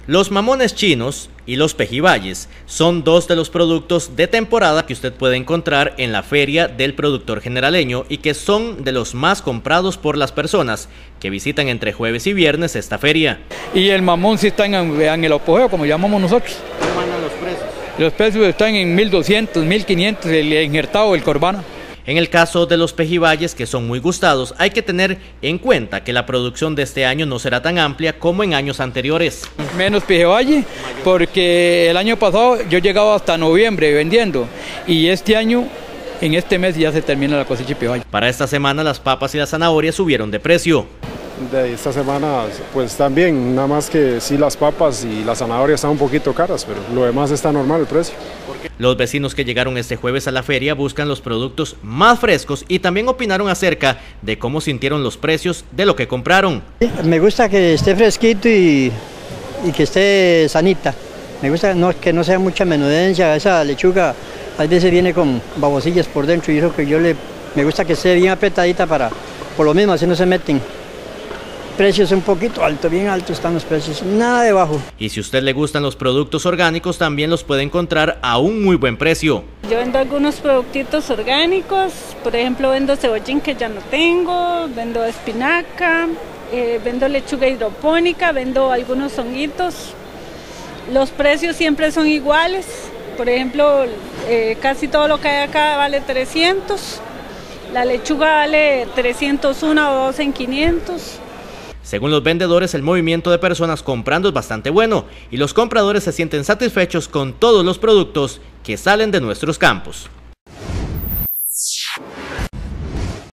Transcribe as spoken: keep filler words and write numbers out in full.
Los mamones chinos y los pejibayes son dos de los productos de temporada que usted puede encontrar en la feria del productor generaleño y que son de los más comprados por las personas que visitan entre jueves y viernes esta feria. Y el mamón sí está en, en el apogeo, como llamamos nosotros. ¿Cómo andan los precios? Los precios están en mil doscientos, mil quinientos, el injertado, el corbana. En el caso de los pejibayes, que son muy gustados, hay que tener en cuenta que la producción de este año no será tan amplia como en años anteriores. Menos pejibaye, porque el año pasado yo llegaba hasta noviembre vendiendo y este año, en este mes ya se termina la cosecha de pejibaye. Para esta semana las papas y las zanahorias subieron de precio. De esta semana pues también, nada más que sí las papas y las zanahorias están un poquito caras, pero lo demás está normal el precio. Los vecinos que llegaron este jueves a la feria buscan los productos más frescos y también opinaron acerca de cómo sintieron los precios de lo que compraron. Me gusta que esté fresquito y, y que esté sanita. Me gusta no, que no sea mucha menudencia. Esa lechuga a veces viene con babosillas por dentro y eso que yo le me gusta que esté bien apretadita para, por lo mismo, así no se meten. Precios un poquito alto, bien altos están los precios, nada de bajo. Y si a usted le gustan los productos orgánicos, también los puede encontrar a un muy buen precio. Yo vendo algunos productitos orgánicos, por ejemplo vendo cebollín que ya no tengo, vendo espinaca, eh, vendo lechuga hidropónica, vendo algunos honguitos. Los precios siempre son iguales, por ejemplo eh, casi todo lo que hay acá vale trescientos, la lechuga vale trescientos uno o dos en quinientos. Según los vendedores, el movimiento de personas comprando es bastante bueno y los compradores se sienten satisfechos con todos los productos que salen de nuestros campos.